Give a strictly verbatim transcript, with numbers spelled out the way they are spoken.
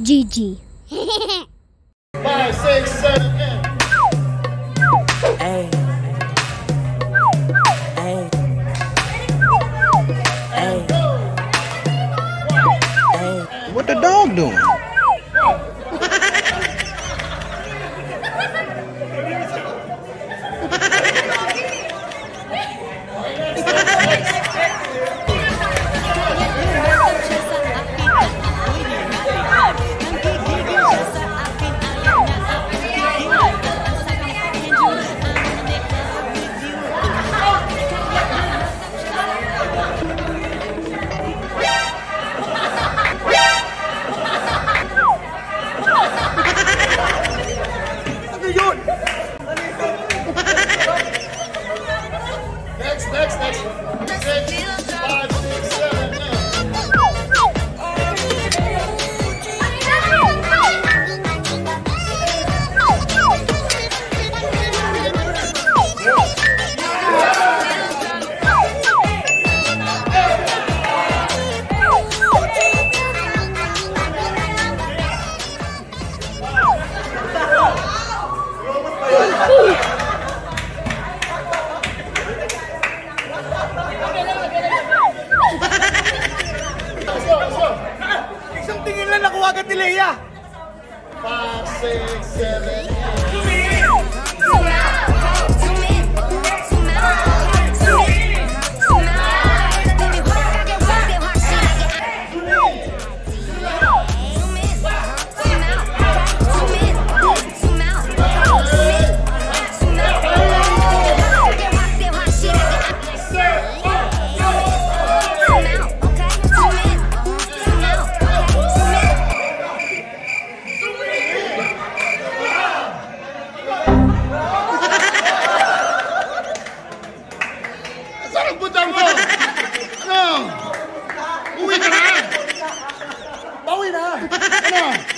G G. Five, six, seven, eight. Hey. Hey. Hey. Hey. What the dog doing? Next, next, next. Six, five, six, seven, eight. Isang tingin lang nakuha agad ni Leia. Five, six, seven, eight. Saan ang punta mo? No! Uwi ka na! Bawi na. Ano?